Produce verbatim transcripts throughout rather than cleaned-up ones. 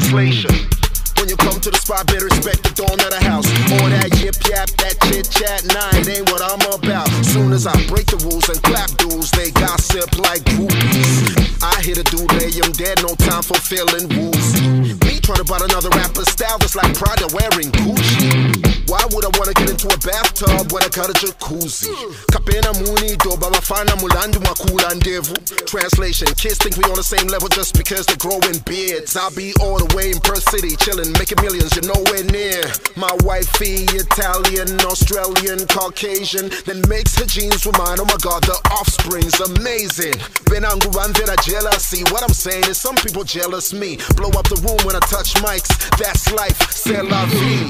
Translation: when you come to the spot, better respect the dawn of the house. All that yip yap, that chit chat, nah, it ain't what I'm about. Soon as I break the rules and clap dudes, they gossip like groupies. I hit a dude, lay him dead, no time for feeling woozy. Me trying to buy another rapper's style that's like Prada wearing Gucci. Why would I wanna get into a bathtub when I got a jacuzzi? Kapena muni do baba fana mulandu makula ndevu. Translation: kids think we on the same level just because they're growing beards. I'll be all the way in Perth City, chilling, making millions, you're nowhere near. My wifey, Italian, Australian, Caucasian, then makes her genes with mine. Oh my God, the offspring's amazing. Benangu vanvera jealousy. What I'm saying is some people jealous me. Blow up the room when I touch mics. That's life, c'est la vie.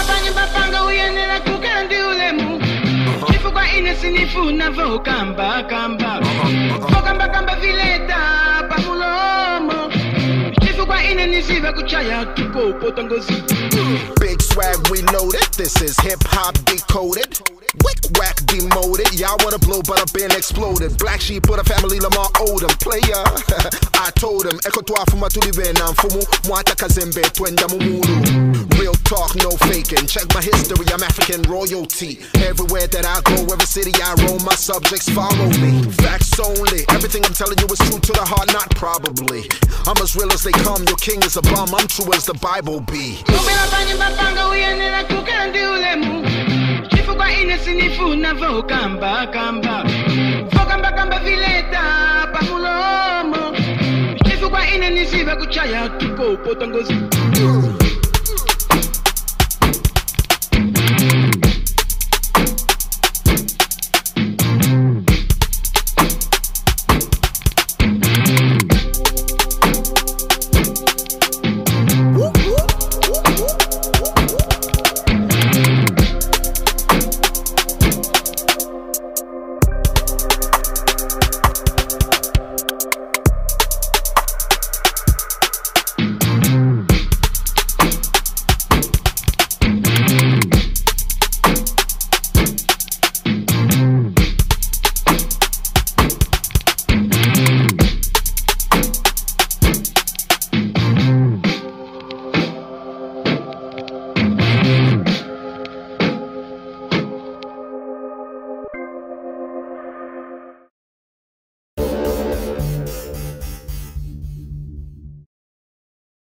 Chifukwa ine sinifuna vokamba kamba vokamba kamba vileta pamulomo chifukwa ine nisiva kuchaya tuko Ngozi. Big swag reloaded, this is hip-hop decoded. Wick whack demoted, y'all wanna blow but I've been exploded. Black sheep put a family Lamar Odom player. I told him, Eko twa fuma tulivena mfumu mwata kazembe twenda mumulu. Real talk, no faking, check my history, I'm African royalty. Everywhere that I go, every city I roam, my subjects follow me. Facts only, everything I'm telling you is true to the heart, not probably. I'm as real as they come, your king is a bum, I'm true as the Bible be. Chifukwa ine sinifuna vokamba kamba vokamba kamba vileta pamulomo chifukwa ine nisiva kuchaya tuko Ngozi.